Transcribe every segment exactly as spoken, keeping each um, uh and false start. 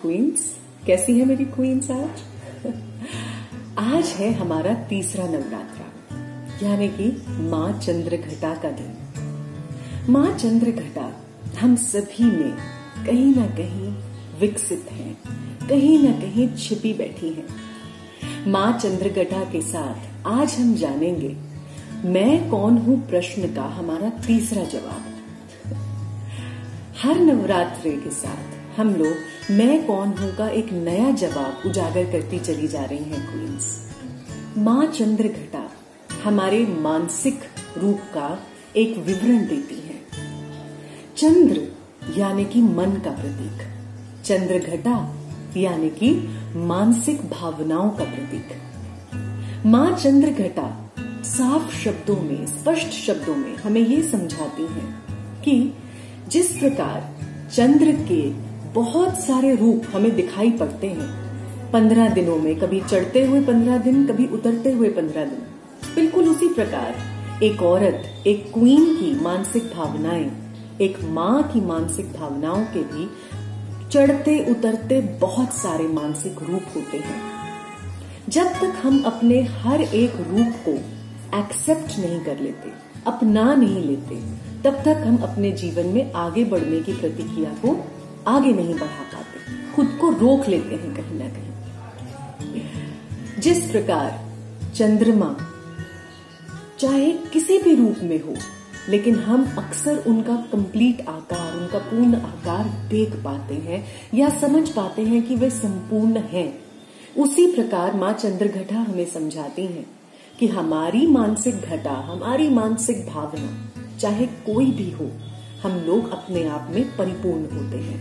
Queen's. कैसी है मेरी क्वींस आज? आज है हमारा तीसरा नवरात्रा, यानी कि माँ चंद्रघटा का दिन। माँ चंद्रघटा हम सभी में कहीं ना कहीं विकसित है, कहीं ना कहीं छिपी बैठी है। माँ चंद्रघटा के साथ आज हम जानेंगे मैं कौन हूं प्रश्न का हमारा तीसरा जवाब। हर नवरात्रि के साथ हम लोग मैं कौन हूं का एक नया जवाब उजागर करती चली जा रही हैं क्वींस। माँ चंद्रघटा हमारे मानसिक रूप का एक विवरण देती है। चंद्र यानी कि मन का प्रतीक, चंद्रघटा यानी कि मानसिक भावनाओं का प्रतीक। माँ चंद्रघटा साफ शब्दों में, स्पष्ट शब्दों में हमें ये समझाती है कि जिस प्रकार चंद्र के बहुत सारे रूप हमें दिखाई पड़ते हैं पंद्रह दिनों में, कभी चढ़ते हुए पंद्रह दिन, कभी उतरते हुए पंद्रह दिन, बिल्कुल उसी प्रकार एक औरत, एक क्वीन की मानसिक भावनाएं, एक माँ की मानसिक भावनाओं के भी चढ़ते उतरते बहुत सारे मानसिक रूप होते हैं। जब तक हम अपने हर एक रूप को एक्सेप्ट नहीं कर लेते, अपना नहीं लेते, तब तक हम अपने जीवन में आगे बढ़ने की प्रतिक्रिया को आगे नहीं बढ़ा पाते, खुद को रोक लेते हैं कहीं ना कहीं। जिस प्रकार चंद्रमा चाहे किसी भी रूप में हो, लेकिन हम अक्सर उनका कंप्लीट आकार, उनका पूर्ण आकार देख पाते हैं या समझ पाते हैं कि वे संपूर्ण हैं। उसी प्रकार माँ चंद्रघटा हमें समझाती हैं कि हमारी मानसिक घटा, हमारी मानसिक भावना चाहे कोई भी हो, हम लोग अपने आप में परिपूर्ण होते हैं।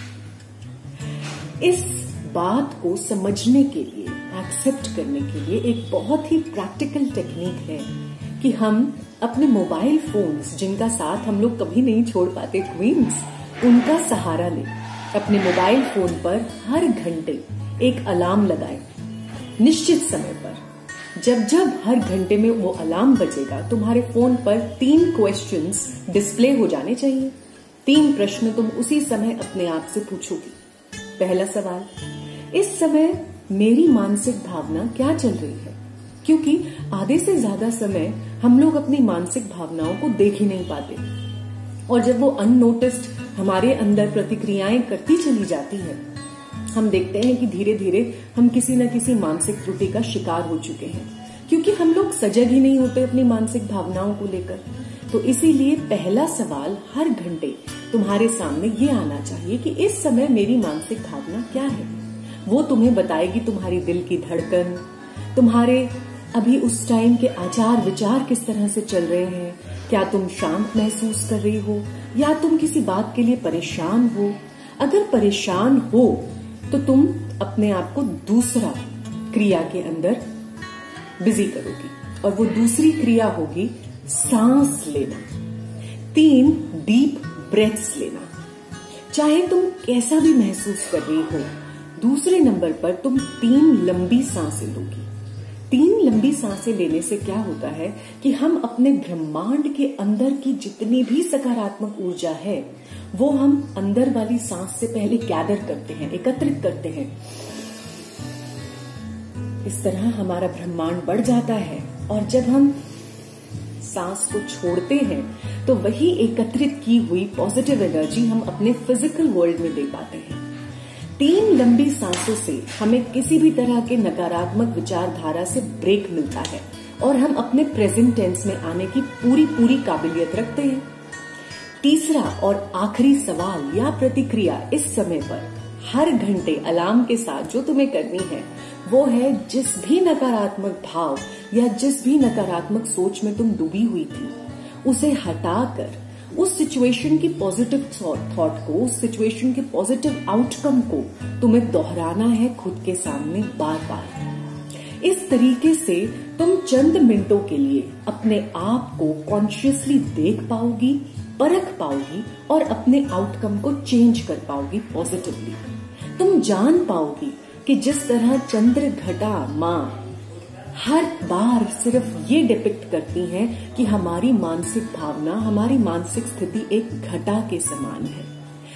इस बात को समझने के लिए, एक्सेप्ट करने के लिए एक बहुत ही प्रैक्टिकल टेक्निक है कि हम अपने मोबाइल फोन्स, जिनका साथ हम लोग कभी नहीं छोड़ पाते क्वींस, उनका सहारा लें। अपने मोबाइल फोन पर हर घंटे एक अलार्म लगाएं, निश्चित समय पर। जब जब हर घंटे में वो अलार्म बजेगा, तुम्हारे फोन पर तीन क्वेश्चंस डिस्प्ले हो जाने चाहिए। तीन प्रश्न तुम उसी समय अपने आप से पूछोगी। पहला सवाल, इस समय मेरी मानसिक भावना क्या चल रही है? क्योंकि आधे से ज्यादा समय हम लोग अपनी मानसिक भावनाओं को देख ही नहीं पाते, और जब वो अननोटिस्ड हमारे अंदर प्रतिक्रियाएं करती चली जाती है, हम देखते हैं कि धीरे धीरे हम किसी न किसी मानसिक त्रुटि का शिकार हो चुके हैं, क्योंकि हम लोग सजग ही नहीं होते अपनी मानसिक भावनाओं को लेकर। तो इसीलिए पहला सवाल हर घंटे तुम्हारे सामने ये आना चाहिए कि इस समय मेरी मानसिक भावना क्या है। वो तुम्हें बताएगी तुम्हारी दिल की धड़कन, तुम्हारे अभी उस टाइम के आचार विचार किस तरह से चल रहे हैं। क्या तुम शांत महसूस कर रही हो या तुम किसी बात के लिए परेशान हो? अगर परेशान हो तो तुम अपने आप को दूसरा क्रिया के अंदर बिजी करोगी, और वो दूसरी क्रिया होगी सांस लेना। तीन डीप ब्रेथ्स लेना, चाहे तुम कैसा भी महसूस कर रही हो। दूसरे नंबर पर तुम तीन लंबी सांसें लोगी। तीन लंबी सांसें लेने से क्या होता है कि हम अपने ब्रह्मांड के अंदर की जितनी भी सकारात्मक ऊर्जा है, वो हम अंदर वाली सांस से पहले गैदर करते हैं, एकत्रित करते हैं। इस तरह हमारा ब्रह्मांड बढ़ जाता है, और जब हम सांस को छोड़ते हैं तो वही एकत्रित की हुई पॉजिटिव एनर्जी हम अपने फिजिकल वर्ल्ड में दे पाते हैं। तीन लंबी सांसों से हमें किसी भी तरह के नकारात्मक विचारधारा से ब्रेक मिलता है, और हम अपने प्रेजेंट टेंस में आने की पूरी पूरी काबिलियत रखते हैं। तीसरा और आखिरी सवाल या प्रतिक्रिया इस समय पर हर घंटे अलार्म के साथ जो तुम्हें करनी है, वो है जिस भी नकारात्मक भाव या जिस भी नकारात्मक सोच में तुम डूबी हुई थी, उसे हटाकर उस सिचुएशन की पॉजिटिव थॉट को, उस सिचुएशन के पॉजिटिव आउटकम को तुम्हें दोहराना है खुद के सामने बार बार। इस तरीके से तुम चंद मिनटों के लिए अपने आप को कॉन्शियसली देख पाओगी, परख पाओगी, और अपने आउटकम को चेंज कर पाओगी पॉजिटिवली। तुम जान पाओगी कि जिस तरह चंद्रघटा माँ हर बार सिर्फ ये डिपिक्ट करती हैं कि हमारी मानसिक भावना, हमारी मानसिक स्थिति एक घटा के समान है।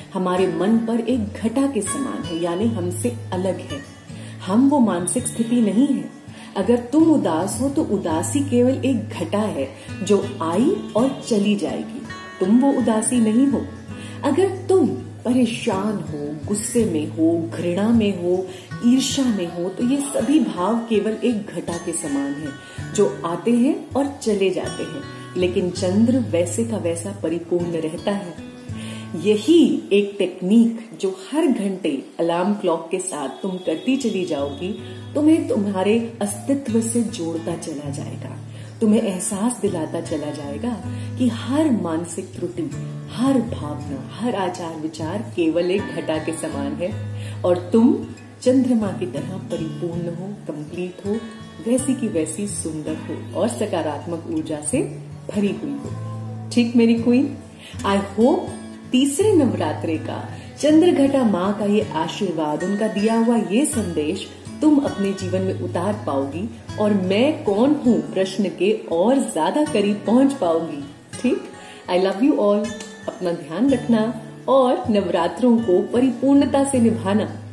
हमारे मन पर एक घटा के समान है, यानी हमसे अलग है। हम वो मानसिक स्थिति नहीं है। अगर तुम उदास हो तो उदासी केवल एक घटा है जो आई और चली जाएगी, तुम वो उदासी नहीं हो। अगर तुम परेशान हो, गुस्से में हो, घृणा में हो, ईर्ष्या में हो, तो ये सभी भाव केवल एक घटा के समान है जो आते हैं और चले जाते हैं, लेकिन चंद्र वैसे का वैसा परिपूर्ण रहता है। यही एक टेक्निक जो हर घंटे अलार्म क्लॉक के साथ तुम करती चली जाओगी, तुम्हें तुम्हारे अस्तित्व से जोड़ता चला जाएगा, तुम्हें एहसास दिलाता चला जाएगा कि हर मानसिक त्रुटि, हर भावना, हर आचार विचार केवल एक घटा के समान है और तुम चंद्रमा की तरह परिपूर्ण हो, कंप्लीट हो, वैसी की वैसी सुंदर हो और सकारात्मक ऊर्जा से भरी हुई हो। ठीक मेरी क्वीन, आई होप तीसरे नवरात्रे का चंद्र घटा माँ का ये आशीर्वाद, उनका दिया हुआ ये संदेश तुम अपने जीवन में उतार पाओगी और मैं कौन हूँ प्रश्न के और ज्यादा करीब पहुंच पाओगी। ठीक, आई लव यू ऑल। अपना ध्यान रखना और नवरात्रों को परिपूर्णता से निभाना।